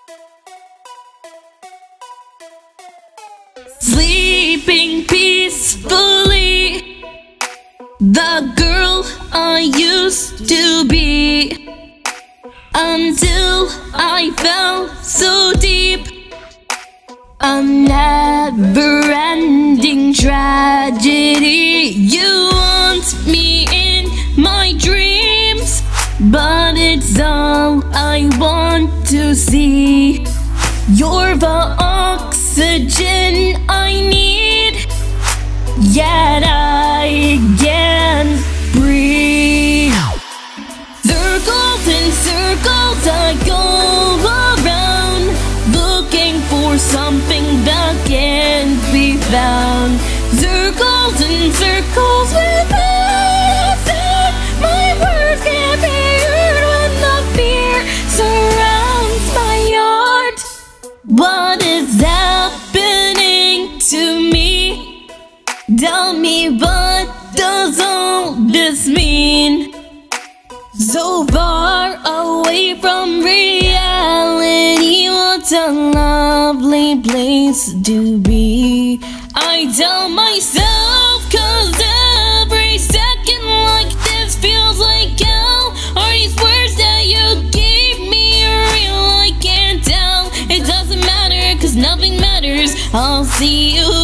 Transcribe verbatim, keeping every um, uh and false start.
Sleeping peacefully, the girl I used to be, until I fell so deep. A never-ending tragedy. You want me in my dreams, but it's all I want to see. You're the oxygen I need, yet I can't breathe. Circles and circles I go around, looking for something that can't be found. Circles and circles without a sound. My words can't be heard when the fear surrounds my heart. What is happening to me? Tell me, what does all this mean? So far away from reality, what a lovely place to be. I tell myself, cause every second like this feels like hell. Are these words that you gave me real? I can't tell. It doesn't matter, cause nothing matters. I'll see you